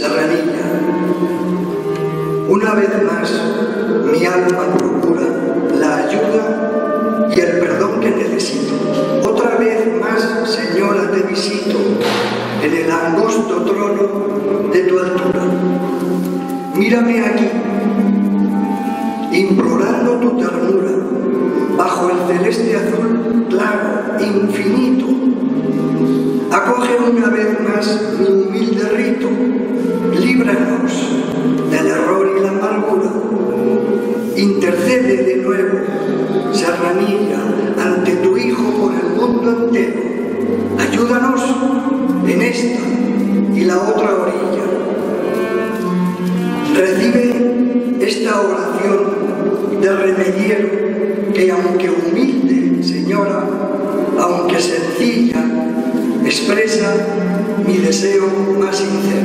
Serranilla. Una vez más, mi alma procura la ayuda y el perdón que necesito. Otra vez más, Señora, te visito en el angosto trono de tu altura. Mírame aquí, implorando tu ternura, bajo el celeste azul claro, infinito. Acoge una vez más mi humilde rito, líbranos del error y la amargura. Intercede de nuevo, Serranilla, ante tu Hijo por el mundo entero. Ayúdanos en esta y la otra orilla. Recibe esta oración de remediero que, aunque humilde, Señora, aunque sencilla, expresa mi deseo más sincero.